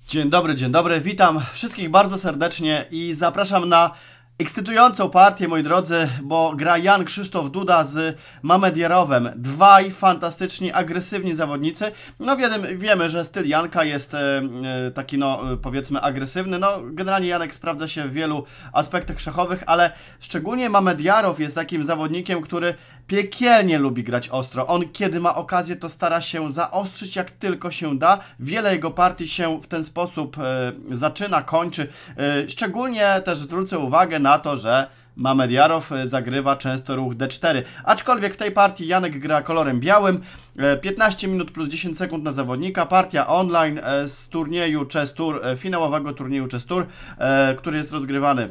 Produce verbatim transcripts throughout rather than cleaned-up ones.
Dzień dobry, dzień dobry, witam wszystkich bardzo serdecznie i zapraszam na ekscytującą partię, moi drodzy, bo gra Jan Krzysztof Duda z Mamedjarowem. Dwaj fantastyczni, agresywni zawodnicy. No wiemy, wiemy że styl Janka jest e, taki, no powiedzmy, agresywny. No generalnie Janek sprawdza się w wielu aspektach szachowych, ale szczególnie Mamedjarow jest takim zawodnikiem, który piekielnie lubi grać ostro. On kiedy ma okazję, to stara się zaostrzyć jak tylko się da. Wiele jego partii się w ten sposób e, zaczyna, kończy. E, szczególnie też zwrócę uwagę na to, że Mamedjarow zagrywa często ruch D cztery. Aczkolwiek w tej partii Janek gra kolorem białym. piętnaście minut plus dziesięć sekund na zawodnika. Partia online z turnieju Chess Tour, finałowego turnieju Chess Tour, który jest rozgrywany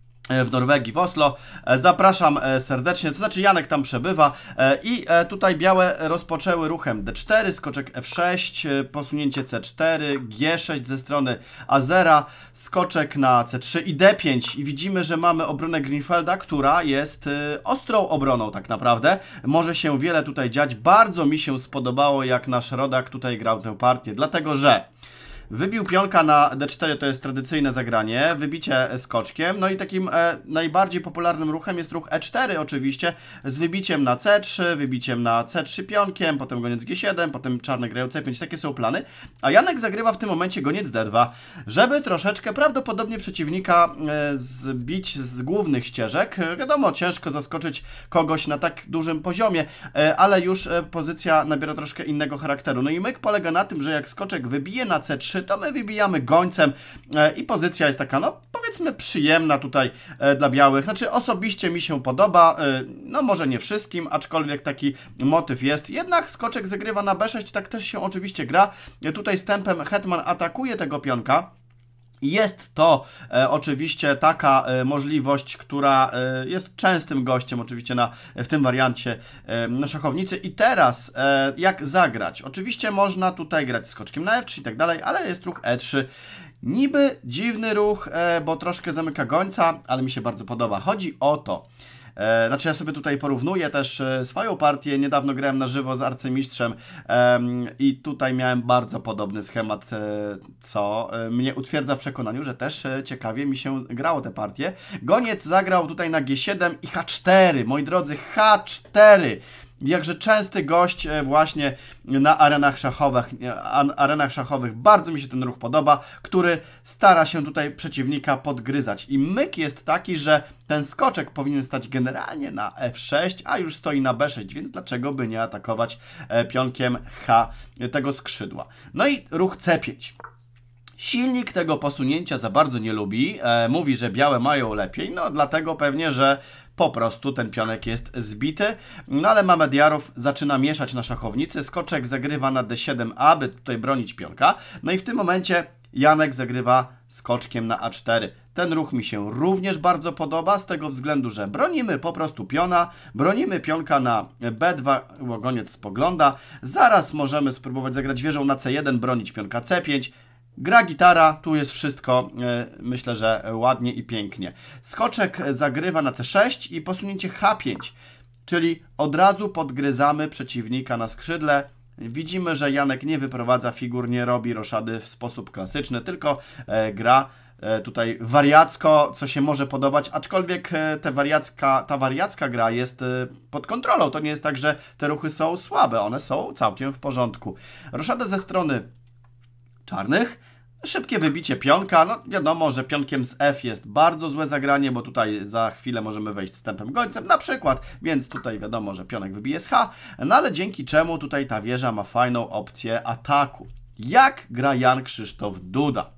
w Norwegii, w Oslo. Zapraszam serdecznie, to znaczy Janek tam przebywa i tutaj białe rozpoczęły ruchem D cztery, skoczek F sześć, posunięcie C cztery, G sześć ze strony Azera, skoczek na C trzy i D pięć i widzimy, że mamy obronę Greenfelda, która jest ostrą obroną tak naprawdę. Może się wiele tutaj dziać. Bardzo mi się spodobało, jak nasz rodak tutaj grał tę partię, dlatego że wybił pionka na D cztery, to jest tradycyjne zagranie, wybicie skoczkiem, no i takim e, najbardziej popularnym ruchem jest ruch E cztery oczywiście, z wybiciem na C trzy, wybiciem na C trzy pionkiem, potem goniec G siedem, potem czarne grają C pięć, takie są plany, a Janek zagrywa w tym momencie goniec D dwa, żeby troszeczkę prawdopodobnie przeciwnika e, zbić z głównych ścieżek. Wiadomo, ciężko zaskoczyć kogoś na tak dużym poziomie, e, ale już e, pozycja nabiera troszkę innego charakteru. No i myk polega na tym, że jak skoczek wybije na C trzy, to my wybijamy gońcem e, i pozycja jest taka, no powiedzmy, przyjemna tutaj e, dla białych. Znaczy osobiście mi się podoba, e, no może nie wszystkim, aczkolwiek taki motyw jest. Jednak skoczek zagrywa na B sześć, tak też się oczywiście gra. E, tutaj z tempem hetman atakuje tego pionka. Jest to e, oczywiście taka e, możliwość, która e, jest częstym gościem oczywiście na, w tym wariancie e, na szachownicy. I teraz e, jak zagrać? Oczywiście można tutaj grać skoczkiem na F trzy i tak dalej, ale jest ruch E trzy. Niby dziwny ruch, e, bo troszkę zamyka gońca, ale mi się bardzo podoba. Chodzi o to, E, znaczy ja sobie tutaj porównuję też e, swoją partię, niedawno grałem na żywo z arcymistrzem e, i tutaj miałem bardzo podobny schemat, e, co e, mnie utwierdza w przekonaniu, że też e, ciekawie mi się grało te partie. Goniec zagrał tutaj na G siedem i H cztery, moi drodzy, H cztery. Jakże częsty gość właśnie na arenach szachowych, arenach szachowych. Bardzo mi się ten ruch podoba, który stara się tutaj przeciwnika podgryzać. I myk jest taki, że ten skoczek powinien stać generalnie na F sześć, a już stoi na B sześć, więc dlaczego by nie atakować pionkiem H tego skrzydła. No i ruch C pięć. Silnik tego posunięcia za bardzo nie lubi, e, mówi, że białe mają lepiej, no dlatego pewnie, że po prostu ten pionek jest zbity, no ale Mamedjarow zaczyna mieszać na szachownicy, skoczek zagrywa na D siedem, aby tutaj bronić pionka, no i w tym momencie Janek zagrywa skoczkiem na A cztery. Ten ruch mi się również bardzo podoba, z tego względu, że bronimy po prostu piona, bronimy pionka na B dwa, goniec spogląda, zaraz możemy spróbować zagrać wieżą na C jeden, bronić pionka C pięć, gra gitara, tu jest wszystko, yy, myślę, że ładnie i pięknie. Skoczek zagrywa na C sześć i posunięcie H pięć, czyli od razu podgryzamy przeciwnika na skrzydle. Widzimy, że Janek nie wyprowadza figur, nie robi roszady w sposób klasyczny, tylko e, gra e, tutaj wariacko, co się może podobać, aczkolwiek e, te wariacka, ta wariacka gra jest e, pod kontrolą. To nie jest tak, że te ruchy są słabe, one są całkiem w porządku. Roszadę ze strony czarnych. Szybkie wybicie pionka, no wiadomo, że pionkiem z F jest bardzo złe zagranie, bo tutaj za chwilę możemy wejść z tempem gońcem na przykład, więc tutaj wiadomo, że pionek wybije z H, no ale dzięki czemu tutaj ta wieża ma fajną opcję ataku. Jak gra Jan Krzysztof Duda?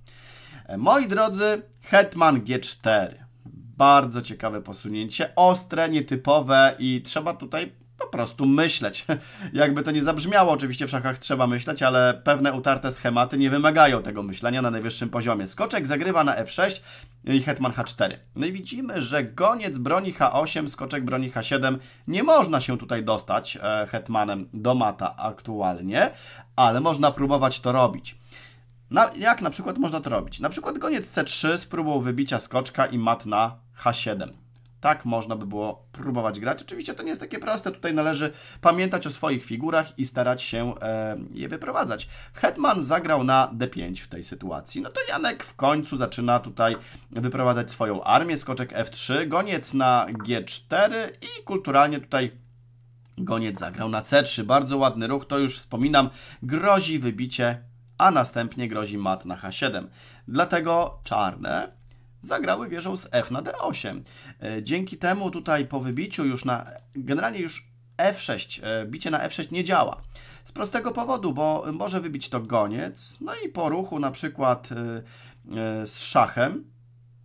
Moi drodzy, hetman G cztery. Bardzo ciekawe posunięcie, ostre, nietypowe i trzeba tutaj po prostu myśleć. Jakby to nie zabrzmiało, oczywiście w szachach trzeba myśleć, ale pewne utarte schematy nie wymagają tego myślenia na najwyższym poziomie. Skoczek zagrywa na F sześć i hetman H cztery. No i widzimy, że goniec broni H osiem, skoczek broni H siedem. Nie można się tutaj dostać e, hetmanem do mata aktualnie, ale można próbować to robić. Na, jak na przykład można to robić? Na przykład goniec C trzy z próbą wybicia skoczka i mat na H siedem. Tak można by było próbować grać. Oczywiście to nie jest takie proste. Tutaj należy pamiętać o swoich figurach i starać się e, je wyprowadzać. Hetman zagrał na D pięć w tej sytuacji. No to Janek w końcu zaczyna tutaj wyprowadzać swoją armię. Skoczek F trzy, goniec na G cztery i kulturalnie tutaj goniec zagrał na C trzy. Bardzo ładny ruch, to już wspominam. Grozi wybicie, a następnie grozi mat na H siedem. Dlatego czarne zagrały wieżą z F na D osiem. Dzięki temu tutaj po wybiciu już na, generalnie już F sześć, bicie na F sześć nie działa. Z prostego powodu, bo może wybić to goniec, no i po ruchu na przykład z szachem,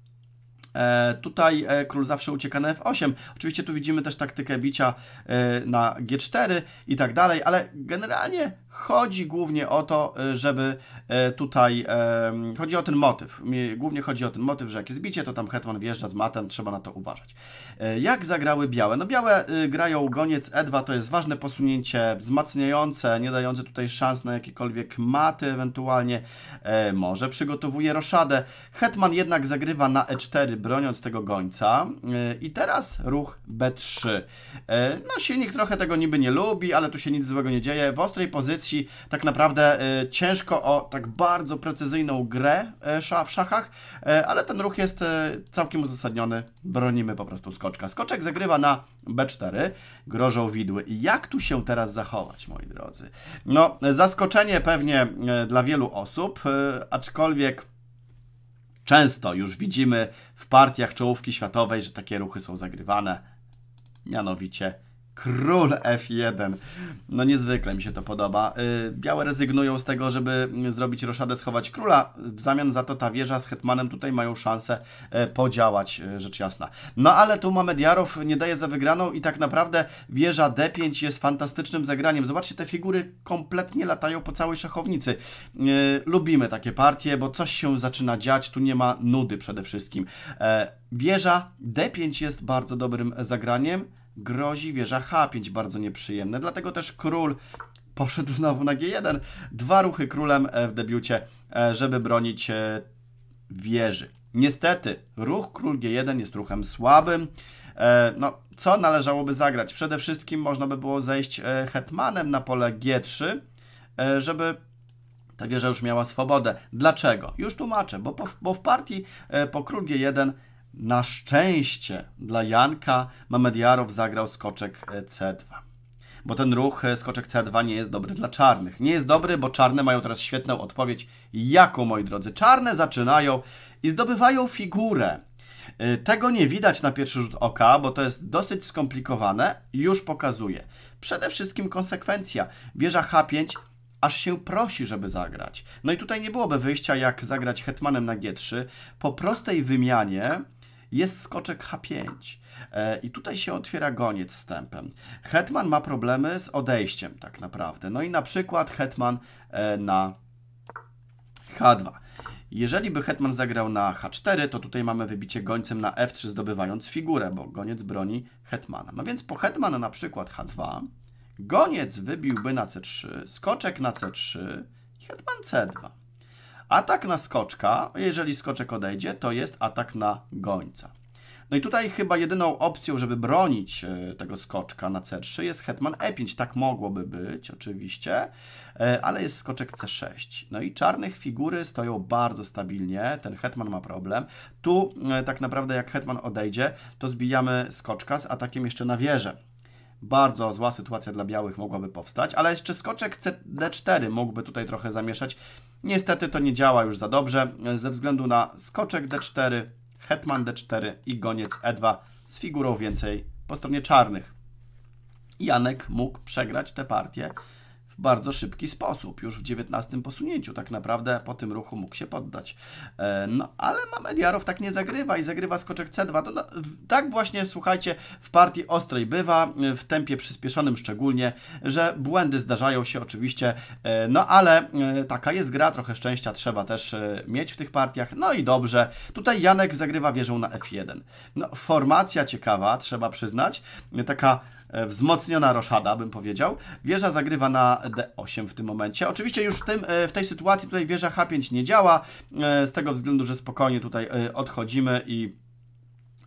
tutaj król zawsze ucieka na F osiem. Oczywiście tu widzimy też taktykę bicia na G cztery i tak dalej, ale generalnie chodzi głównie o to, żeby tutaj, chodzi o ten motyw. Głównie chodzi o ten motyw, że jak jest bicie, to tam hetman wjeżdża z matem, trzeba na to uważać. Jak zagrały białe? No białe grają goniec E dwa, to jest ważne posunięcie, wzmacniające, nie dające tutaj szans na jakiekolwiek maty ewentualnie. Może przygotowuje roszadę. Hetman jednak zagrywa na E cztery, broniąc tego gońca. I teraz ruch B trzy. No silnik trochę tego niby nie lubi, ale tu się nic złego nie dzieje. W ostrej pozycji tak naprawdę y, ciężko o tak bardzo precyzyjną grę y, w szachach, y, ale ten ruch jest y, całkiem uzasadniony. Bronimy po prostu skoczka. Skoczek zagrywa na B cztery, grożą widły. I jak tu się teraz zachować, moi drodzy? No, zaskoczenie pewnie y, dla wielu osób, y, aczkolwiek często już widzimy w partiach czołówki światowej, że takie ruchy są zagrywane, mianowicie król F jeden. No niezwykle mi się to podoba. Białe rezygnują z tego, żeby zrobić roszadę, schować króla. W zamian za to ta wieża z hetmanem tutaj mają szansę podziałać, rzecz jasna. No ale tu Mamediarow nie daje za wygraną i tak naprawdę wieża D pięć jest fantastycznym zagraniem. Zobaczcie, te figury kompletnie latają po całej szachownicy. Lubimy takie partie, bo coś się zaczyna dziać. Tu nie ma nudy przede wszystkim. Wieża D pięć jest bardzo dobrym zagraniem. Grozi wieża H pięć, bardzo nieprzyjemne. Dlatego też król poszedł znowu na G jeden. Dwa ruchy królem w debiucie, żeby bronić wieży. Niestety, ruch król G jeden jest ruchem słabym. No, co należałoby zagrać? Przede wszystkim można by było zejść hetmanem na pole G trzy, żeby ta wieża już miała swobodę. Dlaczego? Już tłumaczę, bo, po, bo w partii po król G jeden na szczęście dla Janka Mamediarow zagrał skoczek C dwa. Bo ten ruch skoczek C dwa nie jest dobry dla czarnych. Nie jest dobry, bo czarne mają teraz świetną odpowiedź. Jaką, moi drodzy? Czarne zaczynają i zdobywają figurę. Tego nie widać na pierwszy rzut oka, bo to jest dosyć skomplikowane. Już pokazuję. Przede wszystkim konsekwencja. Wieża H pięć aż się prosi, żeby zagrać. No i tutaj nie byłoby wyjścia, jak zagrać hetmanem na G trzy. Po prostej wymianie jest skoczek H pięć. E, I tutaj się otwiera goniec z tempem. Hetman ma problemy z odejściem tak naprawdę. No i na przykład hetman e, na H dwa. Jeżeli by hetman zagrał na H cztery, to tutaj mamy wybicie gońcem na F trzy, zdobywając figurę, bo goniec broni hetmana. No więc po hetman na przykład H dwa, goniec wybiłby na C trzy, skoczek na C trzy i hetman C dwa. Atak na skoczka, jeżeli skoczek odejdzie, to jest atak na gońca. No i tutaj chyba jedyną opcją, żeby bronić tego skoczka na C trzy jest hetman E pięć. Tak mogłoby być oczywiście, ale jest skoczek C sześć. No i czarnych figury stoją bardzo stabilnie, ten hetman ma problem. Tu tak naprawdę jak hetman odejdzie, to zbijamy skoczka z atakiem jeszcze na wieżę. Bardzo zła sytuacja dla białych mogłaby powstać, ale jeszcze skoczek D cztery mógłby tutaj trochę zamieszać. Niestety to nie działa już za dobrze, ze względu na skoczek D cztery, hetman D cztery i goniec E dwa z figurą więcej po stronie czarnych. Janek mógł przegrać tę partię w bardzo szybki sposób, już w dziewiętnastym posunięciu tak naprawdę po tym ruchu mógł się poddać. No ale Mamediarow tak nie zagrywa i zagrywa skoczek C dwa. To, no, tak właśnie, słuchajcie, w partii ostrej bywa, w tempie przyspieszonym szczególnie, że błędy zdarzają się oczywiście, no ale taka jest gra, trochę szczęścia trzeba też mieć w tych partiach. No i dobrze, tutaj Janek zagrywa wieżą na F jeden. No, formacja ciekawa, trzeba przyznać, taka wzmocniona roszada, bym powiedział. Wieża zagrywa na D osiem w tym momencie. Oczywiście już w, tym, w tej sytuacji tutaj wieża H pięć nie działa, z tego względu, że spokojnie tutaj odchodzimy i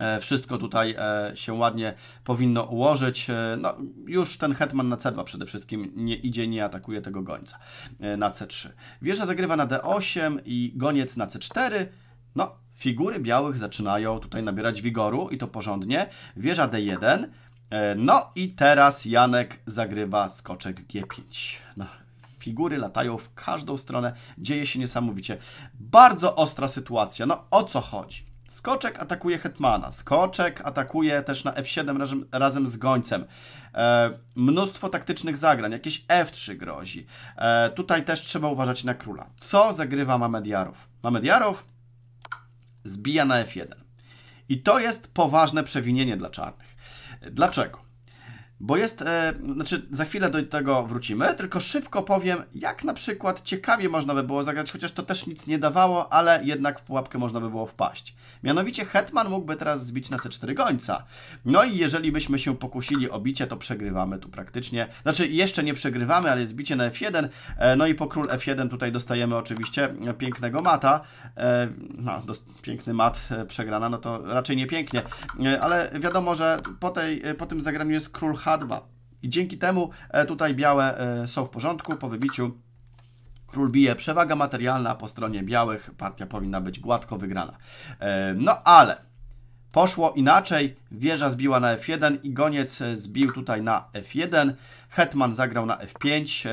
Wszystko tutaj się ładnie powinno ułożyć. No, już ten hetman na C dwa przede wszystkim nie idzie, nie atakuje tego gońca na C trzy. Wieża zagrywa na D osiem i goniec na C cztery. No, figury białych zaczynają tutaj nabierać wigoru i to porządnie. Wieża D jeden. No i teraz Janek zagrywa skoczek G pięć. No, figury latają w każdą stronę. Dzieje się niesamowicie. Bardzo ostra sytuacja. No, o co chodzi? Skoczek atakuje hetmana, skoczek atakuje też na F siedem razem, razem z gońcem. E, mnóstwo taktycznych zagrań, jakieś F trzy grozi. E, tutaj też trzeba uważać na króla. Co zagrywa Mamedjarow? Mamedjarow zbija na F jeden. I to jest poważne przewinienie dla czarnych. Dlaczego? Bo jest, e, znaczy za chwilę do tego wrócimy, tylko szybko powiem, jak na przykład ciekawie można by było zagrać, chociaż to też nic nie dawało, ale jednak w pułapkę można by było wpaść. Mianowicie hetman mógłby teraz zbić na C cztery gońca. No i jeżeli byśmy się pokusili o bicie, to przegrywamy tu praktycznie. Znaczy jeszcze nie przegrywamy, ale jest bicie na F jeden, e, no i po król F jeden tutaj dostajemy oczywiście pięknego mata. E, no, piękny mat, e, przegrana, no to raczej nie pięknie, e, ale wiadomo, że po, tej, po tym zagraniu jest król H dwa. I dzięki temu tutaj białe są w porządku. Po wybiciu król bije, przewaga materialna po stronie białych. Partia powinna być gładko wygrana. No ale poszło inaczej. Wieża zbiła na F jeden i goniec zbił tutaj na F jeden. Hetman zagrał na F pięć.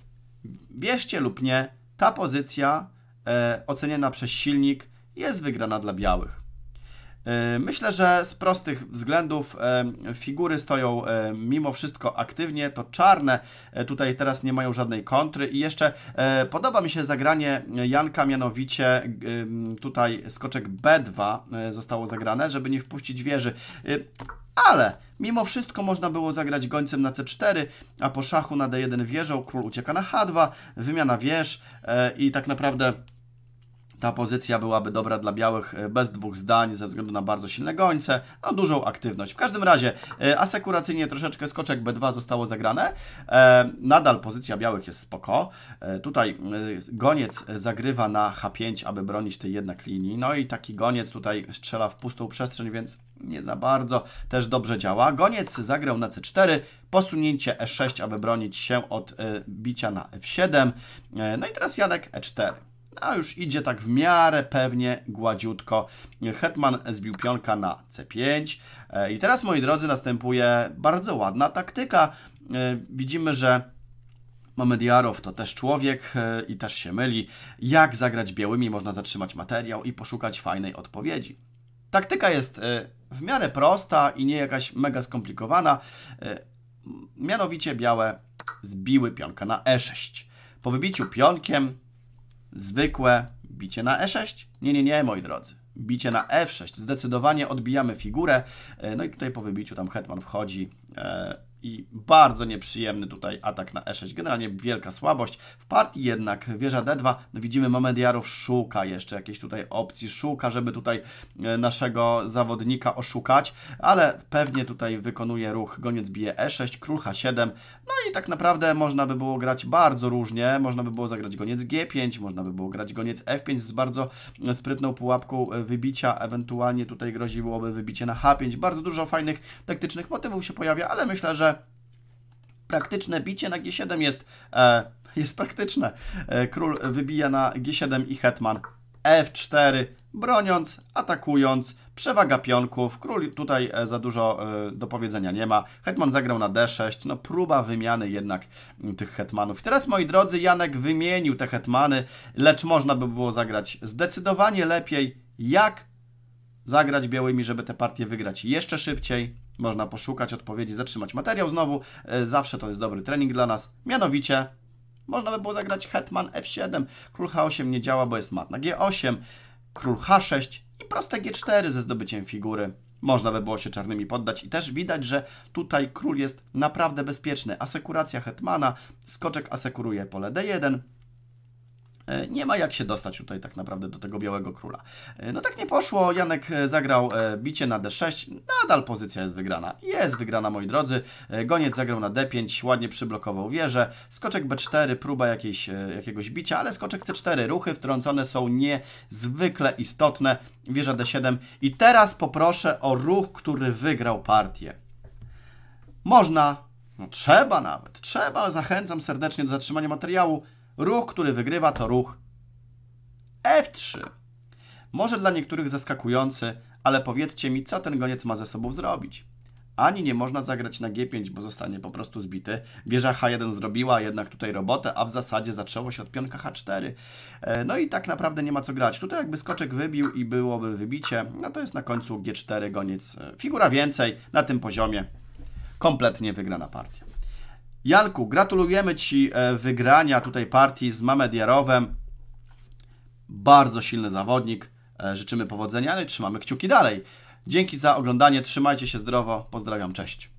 Wierzcie lub nie, ta pozycja oceniana przez silnik jest wygrana dla białych. Myślę, że z prostych względów figury stoją mimo wszystko aktywnie, to czarne tutaj teraz nie mają żadnej kontry i jeszcze podoba mi się zagranie Janka, mianowicie tutaj skoczek B dwa zostało zagrane, żeby nie wpuścić wieży, ale mimo wszystko można było zagrać gońcem na C cztery, a po szachu na D jeden wieżą król ucieka na H dwa, wymiana wież i tak naprawdę ta pozycja byłaby dobra dla białych bez dwóch zdań, ze względu na bardzo silne gońce, no dużą aktywność. W każdym razie e, asekuracyjnie troszeczkę skoczek B dwa zostało zagrane. E, nadal pozycja białych jest spoko. E, tutaj e, goniec zagrywa na H pięć, aby bronić tej jednak linii. No i taki goniec tutaj strzela w pustą przestrzeń, więc nie za bardzo też dobrze działa. Goniec zagrał na C cztery, posunięcie E sześć, aby bronić się od e, bicia na F siedem. E, no i teraz Janek E cztery. A już idzie tak w miarę pewnie, gładziutko. Hetman zbił pionka na C pięć. I teraz, moi drodzy, następuje bardzo ładna taktyka. Widzimy, że Mamedjarow to też człowiek i też się myli. Jak zagrać białymi, można zatrzymać materiał i poszukać fajnej odpowiedzi. Taktyka jest w miarę prosta i nie jakaś mega skomplikowana. Mianowicie białe zbiły pionka na E sześć. Po wybiciu pionkiem zwykłe bicie na E sześć? Nie, nie, nie, moi drodzy. Bicie na F sześć. Zdecydowanie odbijamy figurę. No i tutaj po wybiciu tam hetman wchodzi i bardzo nieprzyjemny tutaj atak na E sześć. Generalnie wielka słabość. W partii jednak wieża D dwa. No widzimy, Mamedjarow szuka jeszcze jakiejś tutaj opcji. Szuka, żeby tutaj naszego zawodnika oszukać, ale pewnie tutaj wykonuje ruch. Goniec bije E sześć, król H siedem. No i tak naprawdę można by było grać bardzo różnie. Można by było zagrać goniec G pięć, można by było grać goniec F pięć z bardzo sprytną pułapką wybicia. Ewentualnie tutaj groziłoby wybicie na H pięć. Bardzo dużo fajnych taktycznych motywów się pojawia, ale myślę, że praktyczne bicie na G siedem jest, e, jest praktyczne. E, król wybija na G siedem i hetman F cztery, broniąc, atakując, przewaga pionków. Król tutaj e, za dużo e, do powiedzenia nie ma. Hetman zagrał na D sześć, no próba wymiany jednak m, tych hetmanów. I teraz, moi drodzy, Janek wymienił te hetmany, lecz można by było zagrać zdecydowanie lepiej. Jak zagrać białymi, żeby te partie wygrać jeszcze szybciej? Można poszukać odpowiedzi, zatrzymać materiał znowu. Zawsze to jest dobry trening dla nas. Mianowicie można by było zagrać hetman F siedem. Król H osiem nie działa, bo jest mat na G osiem. Król H sześć i proste G cztery ze zdobyciem figury. Można by było się czarnymi poddać. I też widać, że tutaj król jest naprawdę bezpieczny. Asekuracja hetmana. Skoczek asekuruje pole D jeden. Nie ma jak się dostać tutaj tak naprawdę do tego białego króla. No tak nie poszło, Janek zagrał bicie na D sześć, nadal pozycja jest wygrana. Jest wygrana, moi drodzy. Goniec zagrał na D pięć, ładnie przyblokował wieżę. Skoczek B cztery, próba jakiejś, jakiegoś bicia, ale skoczek C cztery, ruchy wtrącone są niezwykle istotne. Wieża D siedem i teraz poproszę o ruch, który wygrał partię. Można, no trzeba nawet, trzeba, zachęcam serdecznie do zatrzymania materiału. Ruch, który wygrywa, to ruch F trzy. Może dla niektórych zaskakujący, ale powiedzcie mi, co ten goniec ma ze sobą zrobić. Ani nie można zagrać na G pięć, bo zostanie po prostu zbity. Wieża H jeden zrobiła jednak tutaj robotę, a w zasadzie zaczęło się od pionka H cztery. No i tak naprawdę nie ma co grać. Tutaj jakby skoczek wybił i byłoby wybicie, no to jest na końcu G cztery, goniec. Figura więcej na tym poziomie. Kompletnie wygrana partia. Janku, gratulujemy Ci wygrania tutaj partii z Mamedjarowem. Bardzo silny zawodnik. Życzymy powodzenia, ale trzymamy kciuki dalej. Dzięki za oglądanie, trzymajcie się zdrowo, pozdrawiam, cześć.